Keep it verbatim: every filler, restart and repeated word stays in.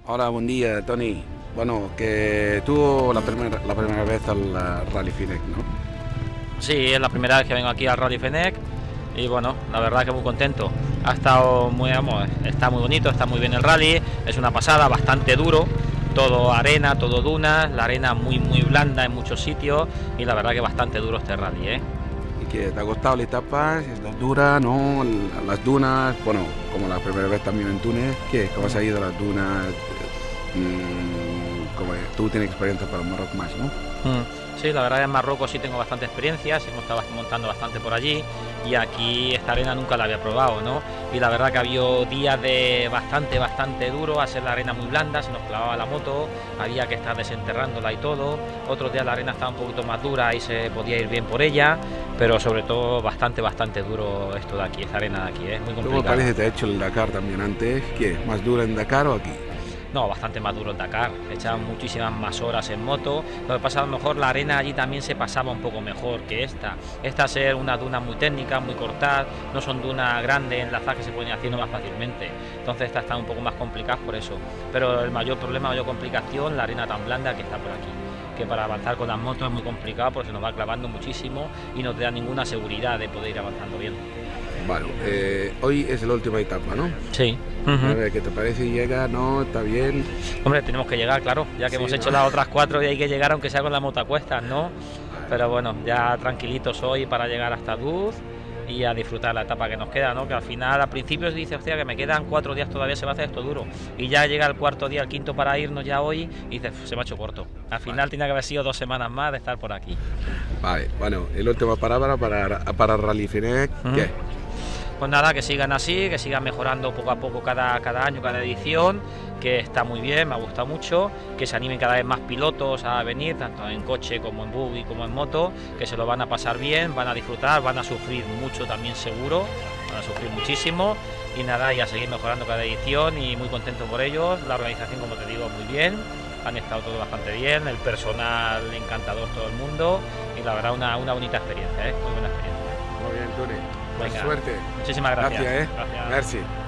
Hola, buen día, Tony. Bueno, que tú la primera, la primera vez al uh, Rally Fenech, ¿no? Sí, es la primera vez que vengo aquí al Rally Fenech y bueno, la verdad que muy contento. Ha estado muy, vamos, está muy bonito, está muy bien el rally, es una pasada, bastante duro, todo arena, todo dunas, la arena muy muy blanda en muchos sitios y la verdad que bastante duro este rally, ¿eh? ¿Y que te ha costado la etapa? Si está dura, ¿no? Las dunas, bueno, como la primera vez también en Túnez, ¿qué? ¿Cómo has ido a las dunas? Mm, como tú tienes experiencia para Marruecos más, ¿no? Mm. Sí, la verdad que en Marruecos sí tengo bastante experiencia, sí hemos estado montando bastante por allí y aquí esta arena nunca la había probado, ¿no? Y la verdad que había días de bastante, bastante duro, a ser la arena muy blanda, se nos clavaba la moto, había que estar desenterrándola y todo. Otros días la arena estaba un poquito más dura y se podía ir bien por ella, pero sobre todo bastante, bastante duro esto de aquí, esta arena de aquí, es muy complicado. ¿Cómo parece que te ha hecho el Dakar también antes? ¿Qué? ¿Más dura en Dakar o aquí? No, bastante más duro el Dakar, echaban muchísimas más horas en moto. Lo que pasa, a lo mejor la arena allí también se pasaba un poco mejor que esta. Esta ser una duna muy técnica, muy cortada, no son dunas grandes, enlazadas que se pueden ir haciendo más fácilmente. Entonces estas están un poco más complicadas por eso. Pero el mayor problema, mayor complicación, la arena tan blanda que está por aquí. Que para avanzar con las motos es muy complicado porque se nos va clavando muchísimo y no te da ninguna seguridad de poder ir avanzando bien. Bueno, eh, hoy es la última etapa, ¿no? Sí. Uh -huh. A ver, ¿qué te parece? ¿Llega? ¿No? ¿Está bien? Hombre, tenemos que llegar, claro, ya que sí, hemos ¿no? hecho las otras cuatro y hay que llegar aunque sea con la moto a cuestas, ¿no? Pero bueno, ya tranquilitos hoy para llegar hasta Duz y a disfrutar la etapa que nos queda, ¿no? Que al final, al principio se dice, hostia, que me quedan cuatro días todavía, se va a hacer esto duro. Y ya llega el cuarto día, el quinto para irnos ya hoy y dices, se me ha hecho corto. Al final vale. Tiene que haber sido dos semanas más de estar por aquí. Vale, bueno, el última palabra para, para Rally Fenech, uh -huh. ¿Qué? Pues nada, que sigan así, que sigan mejorando poco a poco cada, cada año, cada edición, que está muy bien, me ha gustado mucho, que se animen cada vez más pilotos a venir, tanto en coche como en buggy como en moto, que se lo van a pasar bien, van a disfrutar, van a sufrir mucho también seguro, van a sufrir muchísimo y nada, y a seguir mejorando cada edición y muy contento por ellos, la organización como te digo muy bien, han estado todo bastante bien, el personal encantador todo el mundo y la verdad una, una bonita experiencia, ¿eh? Muy buena experiencia. Muy bien, Tony. Buena Venga, suerte. Muchísimas gracias. Gracias, ¿eh? Gracias. Merci.